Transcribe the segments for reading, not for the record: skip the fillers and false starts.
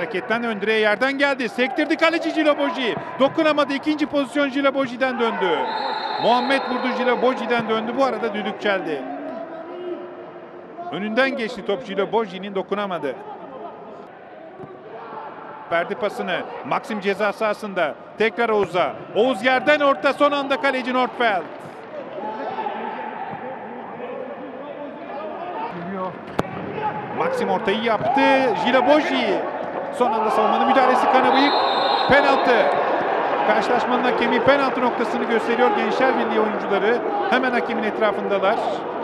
Hareketten ön direğe yerden geldi. Sektirdi kaleci Djilaboji. Dokunamadı. İkinci pozisyon Djilaboji'den döndü. Muhammed vurdu, Djilaboji'den döndü. Bu arada düdük çaldı. Önünden geçti top, Djilaboji'nin dokunamadı. Verdi pasını. Maxim ceza sahasında. Tekrar Oğuz'a. Oğuz yerden orta, son anda kaleci Nordfeldt. Maxim ortayı yaptı. Djilaboji. Son anda savunmanın müdahalesi, Kanabıyık. Penaltı. Karşılaşmanın hakemi penaltı noktasını gösteriyor. Gençler Birliği oyuncuları hemen hakemin etrafındalar.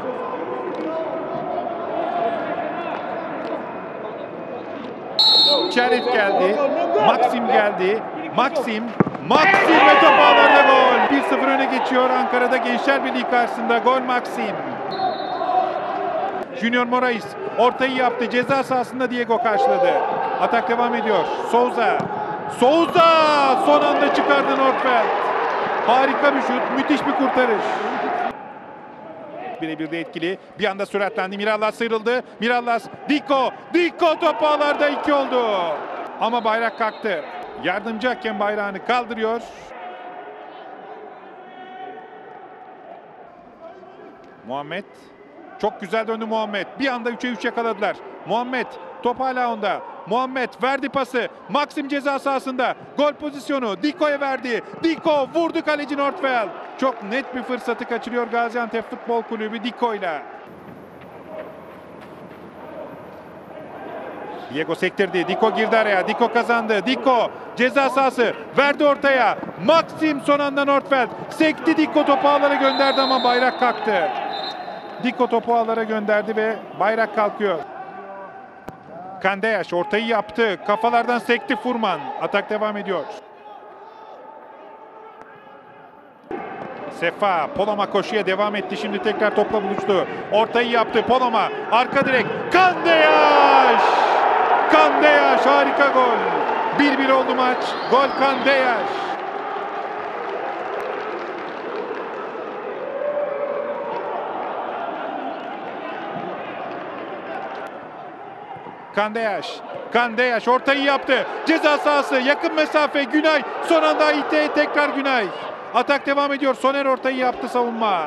İşaret geldi. Maxim geldi. Maxim ve top ağlarda gol. 1-0 öne geçiyor Ankara'da Gençler Birliği karşısında. Gol Maxim. Junior Moraes ortayı yaptı. Ceza sahasında Diego karşıladı. Atak devam ediyor. Souza son anda çıkardı Nordfeldt. Harika bir şut, müthiş bir kurtarış. Birebir de etkili. Bir anda süratlendi. Mirallas sıyrıldı. Mirallas, Diko top ağlarda 2 oldu. Ama bayrak kalktı. Yardımcı hakem bayrağını kaldırıyor. Muhammed. Çok güzel döndü Muhammed. Bir anda 3'e 3 yakaladılar. Muhammed top hala onda. Muhammed verdi pası. Maxim ceza sahasında. Gol pozisyonu. Diko'ya verdi. Diko vurdu kaleci Nordfeldt. Çok net bir fırsatı kaçırıyor Gaziantep Futbol Kulübü Diko'yla. Diego sektirdi. Diko girdi araya. Diko kazandı. Diko ceza sahası. Verdi ortaya. Maxim son anda Nordfeldt. Sekti Diko, topu ağlara gönderdi ama bayrak kalktı. Diko topu ağlara gönderdi ve bayrak kalkıyor. Kandeyaş ortayı yaptı. Kafalardan sekti Furman. Atak devam ediyor. Sefa, Poloma koşuya devam etti. Şimdi tekrar topla buluştu. Ortayı yaptı Poloma. Arka direk. Kandeyaş harika gol. 1-1 oldu maç. Gol Kandeyaş. Kandeyaş ortayı yaptı. Ceza sahası, yakın mesafe, Günay. Son anda Ayite, tekrar Günay. Atak devam ediyor. Soner ortayı yaptı, savunma.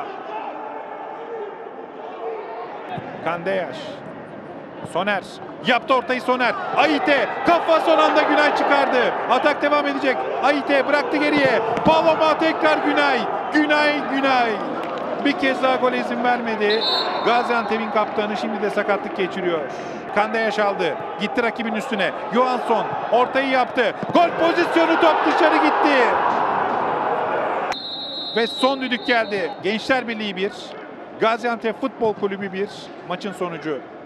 Kandeyaş. Soner yaptı ortayı, Soner. Ayite kafa, son anda Günay çıkardı. Atak devam edecek. Ayite bıraktı geriye. Paloma tekrar Günay. Bir kez daha gole izin vermedi. Gaziantep'in kaptanı şimdi de sakatlık geçiriyor. Kandeyaş aldı. Gitti rakibin üstüne. Johansson ortayı yaptı. Gol pozisyonu, top dışarı gitti. Ve son düdük geldi. Gençler Birliği 1, Gaziantep Futbol Kulübü 1 maçın sonucu.